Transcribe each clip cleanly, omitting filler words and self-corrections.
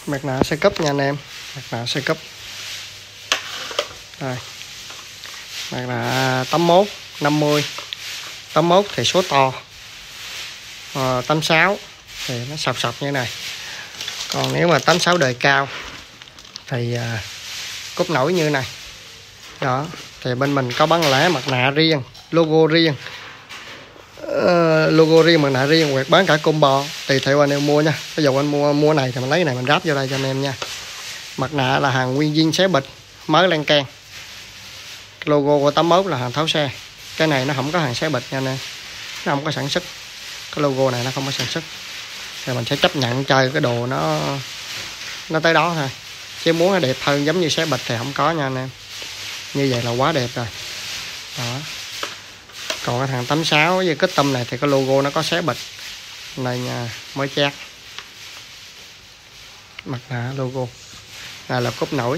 Mặt nạ xe cấp nha anh em, mặt nạ xe cấp. Đây, mặt nạ 81 50. 81 thì số to, 86 thì nó sọc sọc như thế này. Còn nếu mà 86 đời cao thì cúp nổi như này đó. Thì bên mình có bán lẻ mặt nạ riêng, logo riêng, logo riêng, mặt nạ riêng, hoặc bán cả combo tùy theo anh em mua nha. Ví dụ anh mua này thì mình lấy cái này mình ráp vô đây cho anh em nha. Mặt nạ là hàng nguyên viên xé bịch mới lan can. Logo của 81 là hàng tháo xe. Cái này nó không có hàng xé bịch nha anh em, nó không có sản xuất. Cái logo này nó không có sản xuất thì mình sẽ chấp nhận chơi cái đồ nó tới đó thôi, chứ muốn nó đẹp hơn giống như xé bịch thì không có nha anh em. Như vậy là quá đẹp rồi đó. Còn cái thằng 86 với cái tâm này thì cái logo nó có xé bịch này nha, mới chát. Mặt nạ logo này là cúp nổi,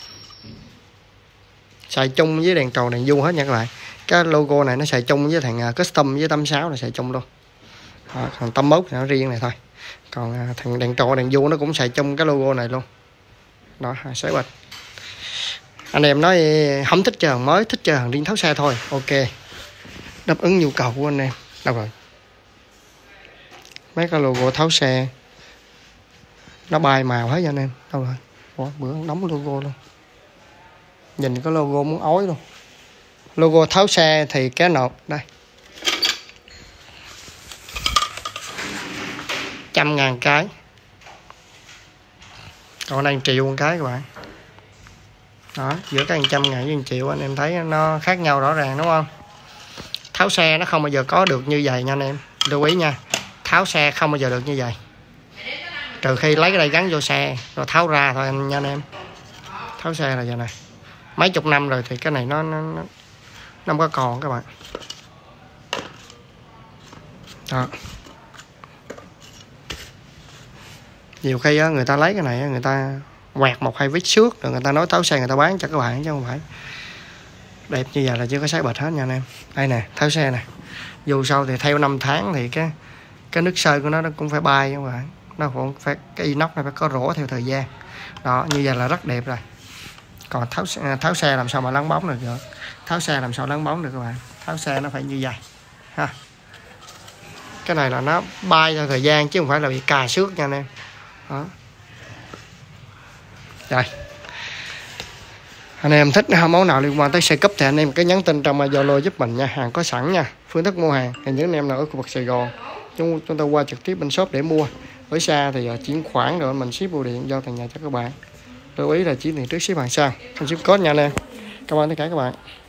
xài chung với đèn tròn đèn du hết nha các bạn. Cái logo này nó xài chung với thằng custom với 86 là xài chung luôn đó. Thằng 81 thì nó riêng này thôi. Còn thằng đèn tròn đèn du nó cũng xài chung cái logo này luôn đó, xé bịch. Anh em nói không thích chơi hàng mới, thích chơi hàng riêng tháo xe thôi, ok, đáp ứng nhu cầu của anh em. Đâu rồi, mấy cái logo tháo xe nó bay màu hết cho anh em. Đâu rồi, ủa, bữa đóng logo luôn, nhìn cái logo muốn ói luôn. Logo tháo xe thì cái nộp đây 100.000 cái, còn đây 1 triệu một cái các bạn đó. Giữa cái 100.000 với 1 triệu anh em thấy nó khác nhau rõ ràng đúng không? Tháo xe nó không bao giờ có được như vậy nha anh em, lưu ý nha. Tháo xe không bao giờ được như vậy, trừ khi lấy cái đây gắn vô xe rồi tháo ra thôi nha anh em. Tháo xe là giờ này mấy chục năm rồi thì cái này nó không có còn các bạn đó. Nhiều khi á, người ta lấy cái này người ta quẹt 1-2 vết xước rồi người ta nói tháo xe người ta bán cho các bạn, chứ không phải đẹp như vậy là chưa có sái bệt hết nha anh em. Đây nè, tháo xe nè, dù sau thì theo 5 tháng thì cái nước sơn của nó cũng phải bay các bạn. Nó cũng phải, cái inox này phải có rỗ theo thời gian đó, như vậy là rất đẹp rồi. Còn tháo xe làm sao mà lắng bóng được? Tháo xe làm sao lắng bóng được các bạn? Tháo xe nó phải như vậy ha. Cái này là nó bay theo thời gian chứ không phải là bị cà xước nha anh em đó. Rồi, anh em thích món nào liên quan tới xe cấp thì anh em cứ nhắn tin trong Zalo giúp mình nha, hàng có sẵn nha. Phương thức mua hàng thì những anh em nào ở khu vực Sài Gòn chúng ta qua trực tiếp bên shop để mua. Ở xa thì chuyển khoản rồi mình ship bưu điện giao tận nhà cho các bạn. Lưu ý là chuyển tiền trước ship hàng sau, ship code nha anh em. Cảm ơn tất cả các bạn.